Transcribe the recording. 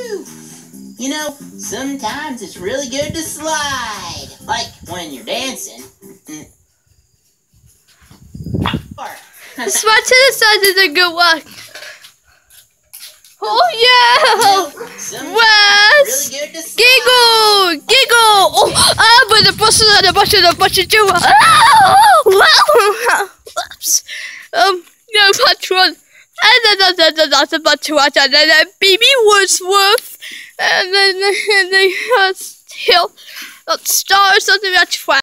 Woo! You know, sometimes it's really good to slide. Like when you're dancing. Slide to the side is a good one. Oh yeah! West! Really good to slide. Giggle! Giggle! Oh, but the bus is on the bus too. Oops. No patron. And then that's about to watch, and then Baby Wordsworth, and then they still stars on the match.